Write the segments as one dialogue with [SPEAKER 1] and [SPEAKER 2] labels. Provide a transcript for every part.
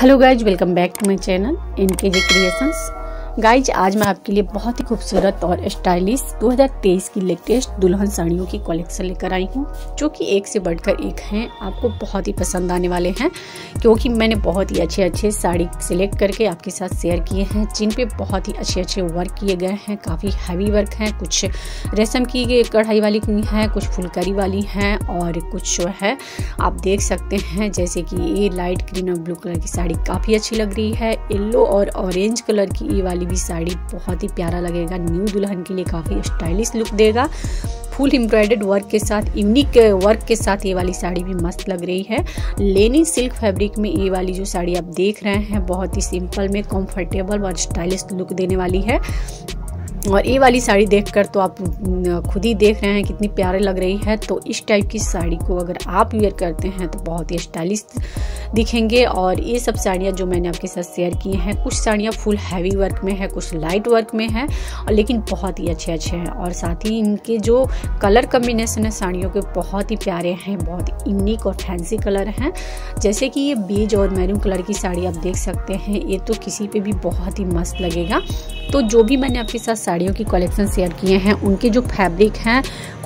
[SPEAKER 1] Hello guys, welcome back to my channel NKG creations. Guys, आज मैं आपके लिए बहुत ही खूबसूरत और स्टाइलिश 2023 की लेटेस्ट दुल्हन साड़ियों की कलेक्शन लेकर आई हूँ, जो कि एक से बढ़कर एक हैं। आपको बहुत ही पसंद आने वाले हैं, क्योंकि मैंने बहुत ही अच्छे साड़ी सिलेक्ट करके आपके साथ शेयर किए हैं, जिन पे बहुत ही अच्छे वर्क किए गए हैं। काफ़ी हैवी वर्क हैं, कुछ रेशम की कढ़ाई वाली हैं, कुछ फुलकारी वाली हैं, और कुछ जो है आप देख सकते हैं, जैसे कि ये लाइट ग्रीन और ब्लू कलर की साड़ी काफ़ी अच्छी लग रही है। येलो और ऑरेंज कलर की ये वाली भी साड़ी बहुत ही प्यारा लगेगा, न्यू दुल्हन के लिए काफ़ी स्टाइलिश लुक देगा। फुल एम्ब्रॉयडर्ड वर्क के साथ, यूनिक वर्क के साथ ये वाली साड़ी भी मस्त लग रही है। लेनिन सिल्क फैब्रिक में ये वाली जो साड़ी आप देख रहे हैं, बहुत ही सिंपल में कंफर्टेबल और स्टाइलिश लुक देने वाली है। और ये वाली साड़ी देखकर तो आप खुद ही देख रहे हैं कितनी प्यारे लग रही है। तो इस टाइप की साड़ी को अगर आप वेयर करते हैं तो बहुत ही स्टाइलिश दिखेंगे। और ये सब साड़ियाँ जो मैंने आपके साथ शेयर की हैं, कुछ साड़ियाँ फुल हैवी वर्क में है, कुछ लाइट वर्क में है, और लेकिन बहुत ही अच्छे हैं। और साथ ही इनके जो कलर कम्बिनेशन है साड़ियों के बहुत ही प्यारे हैं, बहुत यूनिक और फैंसी कलर हैं। जैसे कि ये बेज और मैरून कलर की साड़ी आप देख सकते हैं, ये तो किसी पे भी बहुत ही मस्त लगेगा। तो जो भी मैंने आपके साथ साड़ियों की कलेक्शन शेयर किए हैं, उनके जो फैब्रिक हैं,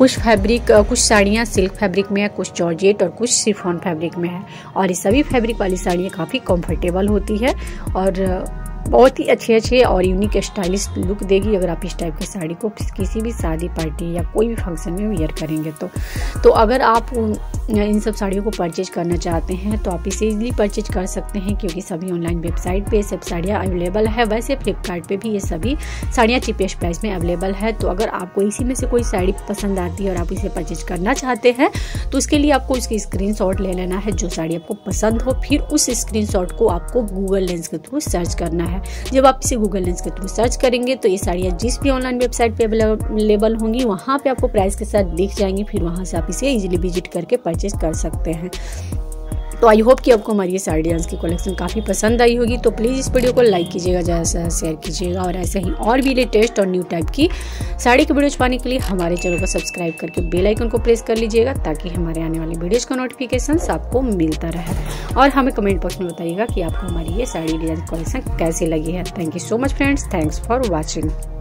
[SPEAKER 1] कुछ साड़ियाँ सिल्क फैब्रिक में है, कुछ जॉर्जेट और कुछ शिफॉन फैब्रिक में है। और ये सभी फैब्रिक वाली साड़ियाँ काफ़ी कंफर्टेबल होती है और बहुत ही अच्छे और यूनिक स्टाइलिश लुक देगी अगर आप इस टाइप की साड़ी को किसी भी शादी पार्टी या कोई भी फंक्शन में वेयर करेंगे तो अगर आप इन सब साड़ियों को परचेज करना चाहते हैं तो आप इसे इजीली परचेज कर सकते हैं, क्योंकि सभी ऑनलाइन वेबसाइट पे सब साड़ियाँ अवेलेबल है। वैसे फ्लिपकार्ट पे भी ये सभी साड़ियाँ चीपेस्ट प्राइस में अवेलेबल है। तो अगर आपको इसी में से कोई साड़ी पसंद आती है और आप इसे परचेज करना चाहते हैं तो उसके लिए आपको इसकी स्क्रीनशॉट ले लेना है, जो साड़ी आपको पसंद हो। फिर उस स्क्रीनशॉट को आपको गूगल लेंस के थ्रू सर्च करना है। जब आप इसे गूगल लेंस के थ्रू सर्च करेंगे तो ये साड़ियाँ जिस भी ऑनलाइन वेबसाइट पे अवेलेबल होंगी वहाँ पे आपको प्राइस के साथ दिख जाएंगी। फिर वहाँ से आप इसे इजीली विजिट करके परचेज कर सकते हैं। तो आई होप कि आपको हमारी ये साड़ियाँ की कलेक्शन काफ़ी पसंद आई होगी। तो प्लीज़ इस वीडियो को लाइक कीजिएगा, ज़्यादा से ज़्यादा शेयर कीजिएगा, और ऐसे ही और भी लेटेस्ट और न्यू टाइप की साड़ी की वीडियोज पाने के लिए हमारे चैनल को सब्सक्राइब करके बेल आइकन को प्रेस कर लीजिएगा, ताकि हमारे आने वाली वीडियोज़ का नोटिफिकेशन आपको मिलता रहे। और हमें कमेंट बॉक्स में बताइएगा कि आपको हमारी ये साड़ी डिजाइन कलेक्शन कैसी लगी है। Thank you so much friends, thanks for watching.